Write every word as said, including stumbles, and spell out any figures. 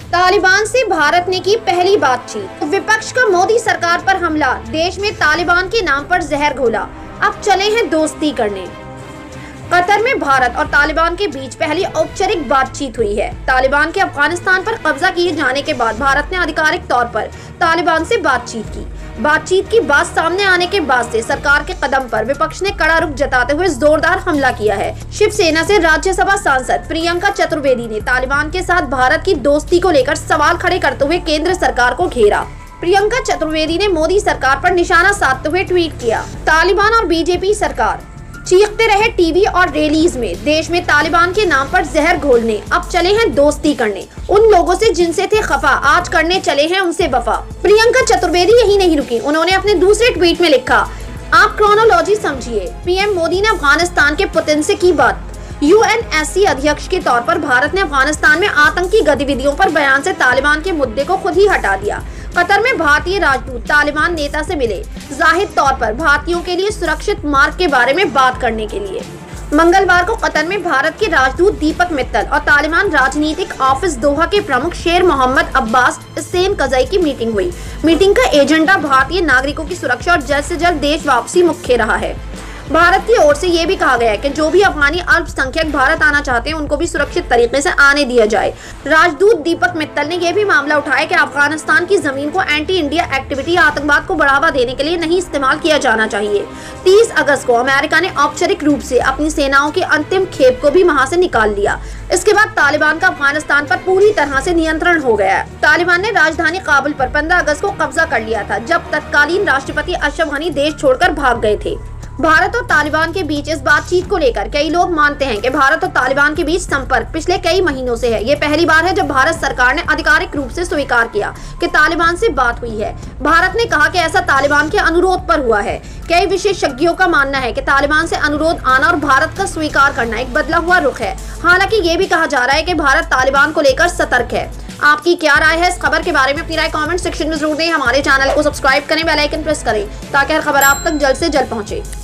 तालिबान से भारत ने की पहली बातचीत। विपक्ष का मोदी सरकार पर हमला, देश में तालिबान के नाम पर जहर घोला, अब चले हैं दोस्ती करने। कतर में भारत और तालिबान के बीच पहली औपचारिक बातचीत हुई है। तालिबान के अफगानिस्तान पर कब्जा किए जाने के बाद भारत ने आधिकारिक तौर पर तालिबान से बातचीत की। बातचीत की बात सामने आने के बाद से सरकार के कदम पर विपक्ष ने कड़ा रुख जताते हुए जोरदार हमला किया है। शिवसेना से राज्यसभा सांसद प्रियंका चतुर्वेदी ने तालिबान के साथ भारत की दोस्ती को लेकर सवाल खड़े करते हुए केंद्र सरकार को घेरा। प्रियंका चतुर्वेदी ने मोदी सरकार पर निशाना साधते हुए ट्वीट किया, तालिबान और बीजेपी सरकार चीखते रहे टीवी और रैलीज में, देश में तालिबान के नाम पर जहर घोलने, अब चले हैं दोस्ती करने। उन लोगों से जिनसे थे खफा, आज करने चले हैं उनसे वफा। प्रियंका चतुर्वेदी यही नहीं रुकी, उन्होंने अपने दूसरे ट्वीट में लिखा, आप क्रोनोलॉजी समझिए। पीएम मोदी ने अफगानिस्तान के पुतिन से की बात। यूएनएससी अध्यक्ष के तौर पर भारत ने अफगानिस्तान में आतंकी गतिविधियों पर बयान से तालिबान के मुद्दे को खुद ही हटा दिया। कतर में भारतीय राजदूत तालिबान नेता से मिले, जाहिर तौर पर भारतीयों के लिए सुरक्षित मार्ग के बारे में बात करने के लिए। मंगलवार को कतर में भारत के राजदूत दीपक मित्तल और तालिबान राजनीतिक ऑफिस दोहा के प्रमुख शेर मोहम्मद अब्बास इस्सेन कज़ई की मीटिंग हुई। मीटिंग का एजेंडा भारतीय नागरिकों की सुरक्षा और जल्द से जल्द देश वापसी मुख्य रहा है। भारत की ओर से ये भी कहा गया है कि जो भी अफगानी अल्पसंख्यक भारत आना चाहते हैं उनको भी सुरक्षित तरीके से आने दिया जाए। राजदूत दीपक मित्तल ने यह भी मामला उठाया कि अफगानिस्तान की जमीन को एंटी इंडिया एक्टिविटी, आतंकवाद को बढ़ावा देने के लिए नहीं इस्तेमाल किया जाना चाहिए। तीस अगस्त को अमेरिका ने औपचारिक रूप से अपनी सेनाओं की अंतिम खेप को भी वहां से निकाल लिया। इसके बाद तालिबान का अफगानिस्तान पर पूरी तरह से नियंत्रण हो गया। तालिबान ने राजधानी काबुल पर पंद्रह अगस्त को कब्जा कर लिया था, जब तत्कालीन राष्ट्रपति अशरफ गनी देश छोड़कर भाग गए थे। भारत और तालिबान के बीच इस बातचीत को लेकर कई लोग मानते हैं कि भारत और तालिबान के बीच संपर्क पिछले कई महीनों से है। ये पहली बार है जब भारत सरकार ने आधिकारिक रूप से स्वीकार किया कि तालिबान से बात हुई है। भारत ने कहा कि ऐसा तालिबान के अनुरोध पर हुआ है। कई विशेषज्ञों का मानना है कि तालिबान से अनुरोध आना और भारत का स्वीकार करना एक बदला हुआ रुख है। हालांकि ये भी कहा जा रहा है कि भारत तालिबान को लेकर सतर्क है। आपकी क्या राय है इस खबर के बारे में? अपनी राय कमेंट सेक्शन में जरूर दें। हमारे चैनल को सब्सक्राइब करें, बेल आइकन प्रेस करें ताकि हर खबर आप तक जल्द से जल्द पहुंचे।